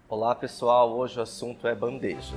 Olá pessoal, hoje o assunto é bandejas.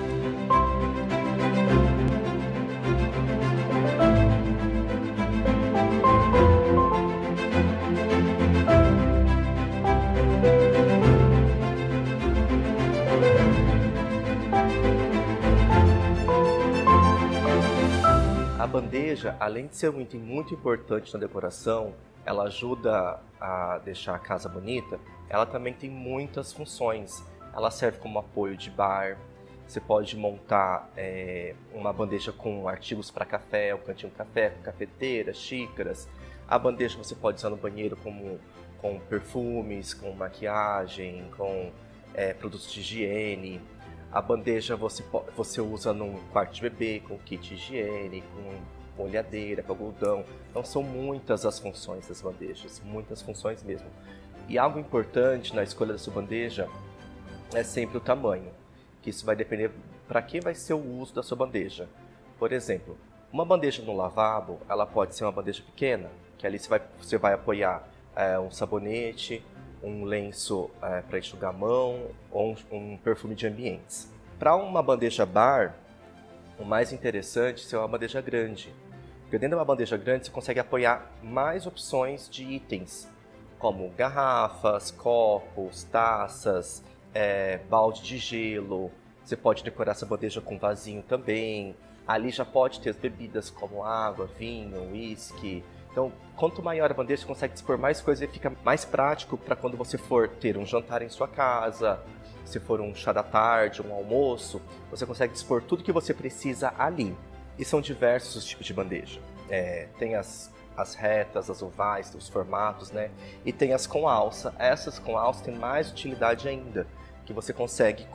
A bandeja, além de ser um item muito importante na decoração, ela ajuda a deixar a casa bonita, ela também tem muitas funções. Ela serve como apoio de bar, você pode montar uma bandeja com artigos para café, um cantinho de café, cafeteira, xícaras. A bandeja você pode usar no banheiro com perfumes, com maquiagem, com produtos de higiene. A bandeja você usa num quarto de bebê, com kit de higiene, com molhadeira, com algodão. Então são muitas as funções das bandejas, muitas funções mesmo. E algo importante na escolha da sua bandeja é sempre o tamanho, que isso vai depender para que vai ser o uso da sua bandeja. Por exemplo, uma bandeja no lavabo, ela pode ser uma bandeja pequena, que ali você vai apoiar um sabonete, um lenço para enxugar a mão ou um perfume de ambientes. Para uma bandeja bar, o mais interessante é ser uma bandeja grande, porque dentro de uma bandeja grande você consegue apoiar mais opções de itens, como garrafas, copos, taças, balde de gelo. Você pode decorar essa bandeja com vasinho também. Ali já pode ter as bebidas como água, vinho, uísque. Então, quanto maior a bandeja, você consegue dispor mais coisas e fica mais prático para quando você for ter um jantar em sua casa, se for um chá da tarde, um almoço, você consegue dispor tudo que você precisa ali. E são diversos os tipos de bandeja. Tem as retas, as ovais, os formatos, né? E tem as com alça. Essas com alça têm mais utilidade ainda, que você consegue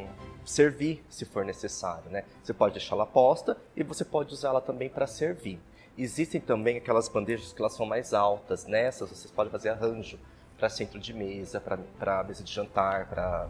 servir se for necessário, né? Você pode deixá-la posta e você pode usá-la também para servir. Existem também aquelas bandejas que elas são mais altas. Nessas vocês podem fazer arranjo para centro de mesa, para mesa de jantar,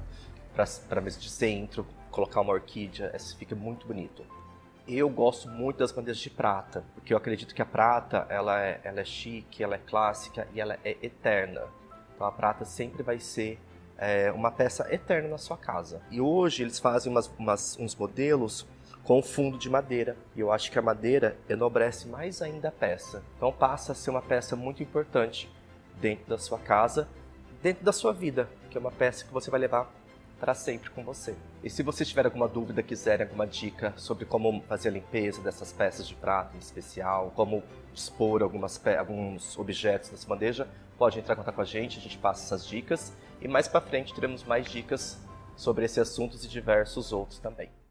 para mesa de centro, colocar uma orquídea, essa fica muito bonito. Eu gosto muito das bandejas de prata, porque eu acredito que a prata ela é chique, ela é clássica e ela é eterna. Então a prata sempre vai ser uma peça eterna na sua casa. E hoje eles fazem uns modelos com fundo de madeira. E eu acho que a madeira enobrece mais ainda a peça. Então passa a ser uma peça muito importante dentro da sua casa, dentro da sua vida, que é uma peça que você vai levar para sempre com você. E se você tiver alguma dúvida, quiserem alguma dica sobre como fazer a limpeza dessas peças de prata em especial, como dispor alguns objetos nessa bandeja, pode entrar em contato com a gente passa essas dicas. E mais para frente teremos mais dicas sobre esses assuntos e diversos outros também.